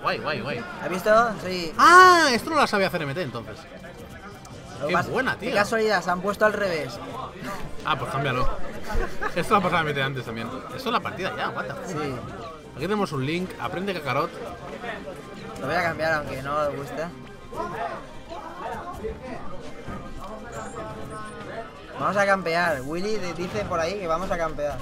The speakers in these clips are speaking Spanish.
Guay, guay, guay. ¿Has visto? Sí. Ah, esto no lo sabía hacer MT entonces. Qué buena, tío. Qué casualidad, se han puesto al revés. Ah, pues cámbialo. Esto lo pasaba MT antes también. Esto es la partida ya, what the fuck. Sí. Aquí tenemos un link, aprende Kakarot. Lo voy a cambiar aunque no me guste. Vamos a campear. Willy dice por ahí que vamos a campear.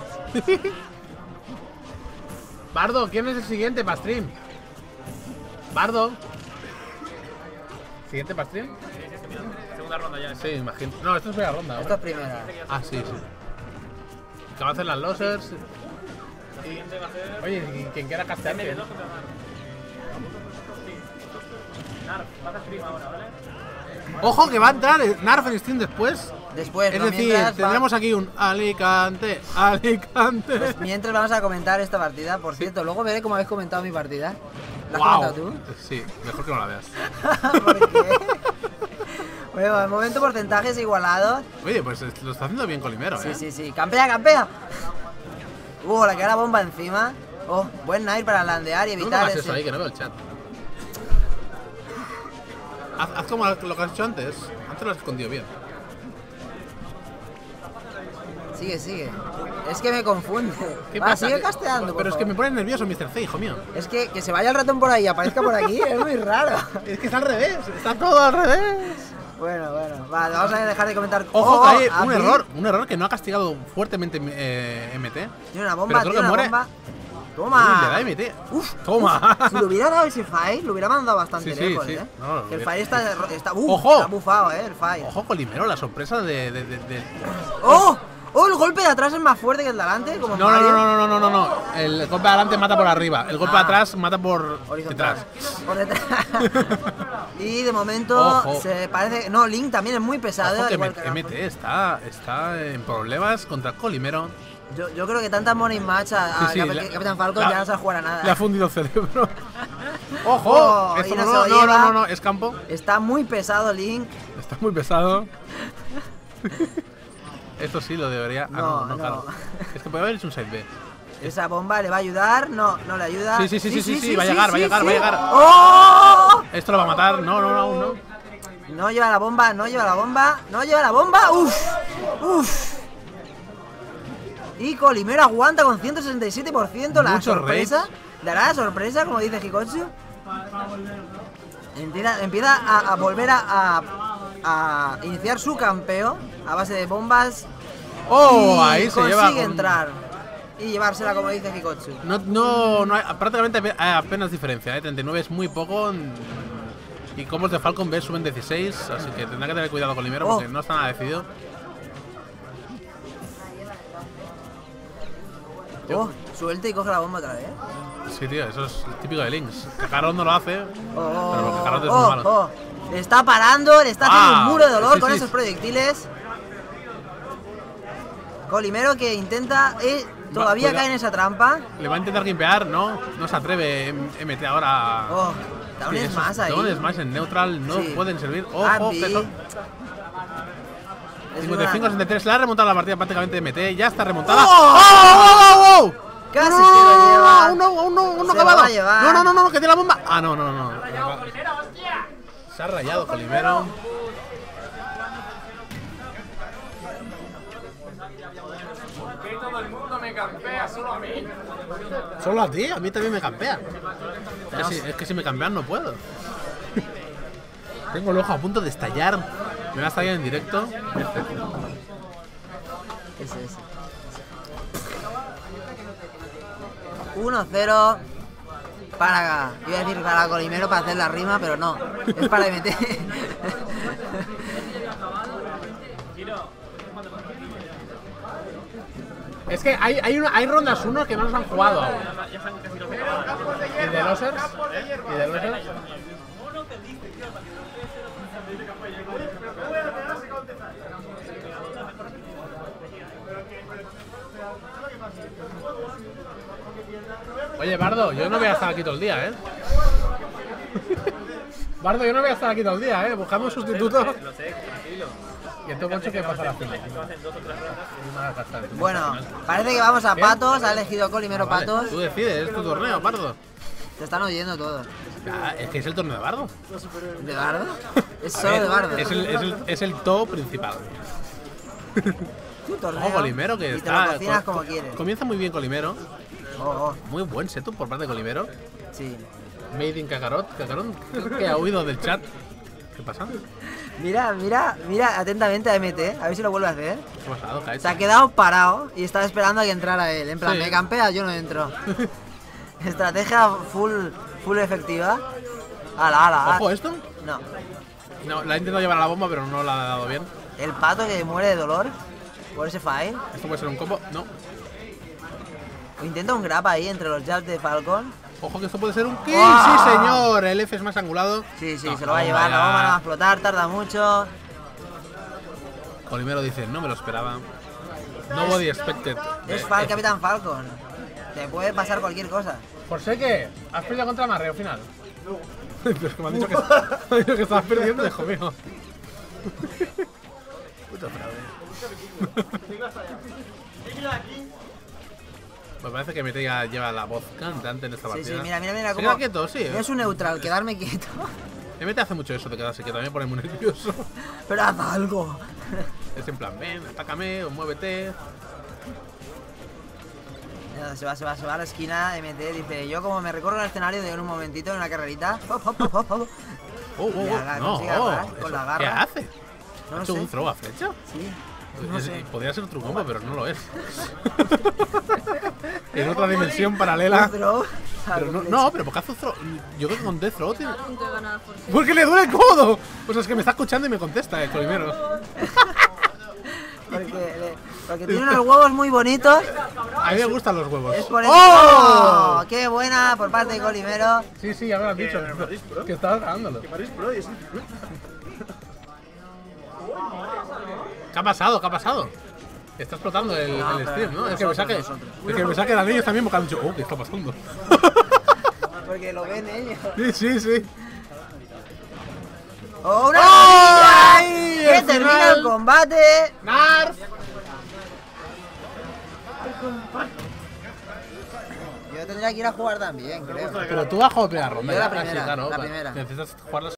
Bardo, ¿quién es el siguiente para stream? Bardo. ¿Siguiente para stream? Segunda ronda ya. Sí, imagino. No, esto es primera ronda. Esto ahora. es primera. Ah, sí, sí. Que va a hacer las losers. Siguiente va a ser. Oye, y quien quiera castear. MD2 contra Narf, vas a stream ahora, ¿vale? Ojo que va a entrar Narf en stream después. Después, Es ¿no? decir, Mientras tendremos aquí un Alicante, Alicante. pues mientras vamos a comentar esta partida. Por cierto, luego veré cómo habéis comentado mi partida. ¿La has Guau. comentado tú? Sí, mejor que no la veas. ¿Por qué? Bueno, de momento porcentajes igualados. Oye, pues lo está haciendo bien Colimero, Sí, ¿eh? sí, sí. ¡Campea, campea! La que era bomba encima. Oh, buen night para landear y No evitar hagas ese... eso ahí, que no veo el chat. Haz como lo que has hecho antes. Antes lo has escondido bien. Sigue, sigue. Es que me confunde. ¿Qué Va, pasa? sigue casteando, por Pero es que me favor. pones nervioso, Mr. C, hijo mío. Es que se vaya el ratón por ahí y aparezca por aquí, es muy raro. Es que está al revés, está todo al revés. Bueno, vale, vamos a dejar de comentar. Ojo, que hay a un mí- error que no ha castigado fuertemente MT. Tiene una bomba, Pero creo tiene que una muere. bomba. Uy, ¡Toma! le da MT. Uf, Toma. Si le hubiera dado ese fire, lo hubiera mandado bastante Sí, sí, lejos, sí. ¿eh? No, lo Que el hubiera- fire está ¡Ojo! está bufado, el fire. Ojo, Colimero, la sorpresa de... ¡Oh! ¡Oh! El golpe de atrás es más fuerte que el de adelante, como en No, no, Mario. no, no, no, no, no. El golpe de adelante mata por arriba. El golpe de atrás mata por Horizontal. detrás. Por detrás. Y de momento Ojo. se parece. No, Link también es muy pesado. Ojo que igual que MT está en problemas contra Colimero. yo creo que tanta money match a Sí, sí, Capitán Falcon ya no se juega nada. Le ha fundido el cerebro. ¡Ojo! Oh, Esto y no, no no, se lo no, lleva. no, no, es campo. Está muy pesado Link. Está muy pesado. Esto sí lo debería. No, no. claro. Es que puede haber hecho un side B. Esa bomba le va a ayudar. No, no le ayuda. Sí, va a llegar, va a llegar, va a llegar. ¡Oh! Esto lo va a matar. No, no, no, aún no. No lleva la bomba, no lleva la bomba, no lleva la bomba. ¡Uf! ¡Uf! Y Colimero aguanta con 167%. La Mucho sorpresa. rage. ¿Dará la sorpresa, como dice Hikotsu? Empieza a volver a iniciar su campeo a base de bombas. ¡Oh! Y Ahí se lleva. consigue entrar y llevársela, como dice Hikotsu. No hay, prácticamente hay apenas diferencia, ¿eh? 39 es muy poco. Y combos de Falcon B suben 16, así que tendrá que tener cuidado con Limero porque no está nada decidido. Oh, suelta y coge la bomba otra vez. Sí, tío, eso es típico de Lynx. Kakarot no lo hace, Oh, pero porque Kakarot es muy malo. Le está parando, le está haciendo un muro de dolor sí, con sí. esos proyectiles. Colimero que intenta. Todavía cuidado. cae en esa trampa. Le va a intentar gimpear, no se atreve MT ahora. Oh, da un Sí, esos smash ahí. down smash en neutral no Sí. pueden servir. Ojo, Abby. que son Es 55-63, le ha remontado la partida prácticamente MT, ya está remontada. ¡Oh! ¡Oh! ¡Oh! Casi no, se lo lleva. Aún no, Se acabado. lo va a llevar. No, que tiene la bomba. Ah, no. Se ha rayado Colimero. Que todo el mundo me campea, solo a mí. Solo a ti, a mí también me campean. Es que si me campean no puedo. Tengo el ojo a punto de estallar. Me va a estallar en directo. Ese. 1-0 para. Iba a decir para Colimero para hacer la rima, pero no. Es para MT. Es que hay rondas 1 que no nos han jugado aún. ¿Y de losers? ¿Y de losers? Oye, Bardo, yo no voy a estar aquí todo el día, ¿eh? Bardo, yo no voy a estar aquí todo el día, ¿eh? Buscamos un sustituto. Lo sé, tranquilo. Y entonces, Moncho, ¿qué pasa a la final? Esto hacen 2 o 3 rondas. Bueno, parece que vamos a ¿Qué? Patos. Ha elegido Colimero Vale, Patos. tú decides, es tu torneo, Bardo. Te están oyendo todos. Ah, es que es el torneo de bardo. ¿De bardo? Es A solo ver, de bardo. Es el top principal. Tu torneo. Ojo, Colimero que y te lo está. cocinas como quieres. Comienza muy bien Colimero. Oh, Muy buen setup por parte de Colimero. sí. Made in Kakarot. Kakarot creo que ha huido del chat. ¿Qué pasa? Mira atentamente a MT, a ver si lo vuelve a hacer. ¿Qué ha pasado, Kai? Se ha quedado parado y estaba esperando a que entrara él. En plan, Sí. me campea, yo no entro. Estrategia full efectiva. Ala. Ojo, ¿esto? No. No, la ha intentado llevar a la bomba, pero no la ha dado bien. El pato que muere de dolor por ese fail. Esto puede ser un combo. No. O intenta un grab ahí entre los jabs de Falcon. Ojo que esto puede ser un kill. ¡Wow! Sí, señor. El F es más angulado. Sí, No, se lo va a llevar. La bomba no va a explotar, tarda mucho. Colimero dice, no me lo esperaba. Nobody expected. Es Capitán Falcon. Te puede pasar cualquier cosa. ¿Por sé que has perdido contra Marreo al final? Pero es que me han dicho que estabas perdiendo, hijo mío. Puto fraude. Me parece que MT ya lleva la voz cantante en esta Sí, partida. mira Se cómo. queda quieto, sí. Es un neutral, quedarme quieto. MT hace mucho eso de quedarse quieto, a mí me pone muy nervioso. Pero haz algo. Es en plan, ven, atácame o muévete. Se va a la esquina. MT dice: yo, como me recorro el escenario de en un momentito en una carrerita. No, consigue agarrar con la garra. ¿Qué hace? No ¿Ha lo hecho sé. un throw a flecha? Sí. No sé. Podría ser otro combo, pero no lo es. En otra dimensión paralela. Un throw. Pero no, pero ¿por qué hace un throw? Yo creo que con Death Throw tiene... Punto de ganar por ser. ¡Porque le duele el codo! O sea, es que me está escuchando y me contesta el Colimero. Porque tiene unos huevos muy bonitos. A mí me gustan los huevos. Es por eso. ¡Oh! ¡Oh! ¡Qué buena por parte de Colimero! Sí, ya me lo han dicho. Que estabas ganándolo. ¿Qué ha pasado? ¿Qué ha pasado? Está explotando el stream, ¿no? Es que me saque el anillo también porque han dicho, oh, ¿qué está pasando? Porque lo ven ellos. Sí. ¡Oh, una ¡Ay! maravilla! ¡Que Al termina final. el combate! ¡Narf! Yo tendría que ir a jugar también, creo. Pero tú has jugado primera ronda. Yo la ya, primera, sí, claro, la vale. primera. Necesitas jugar la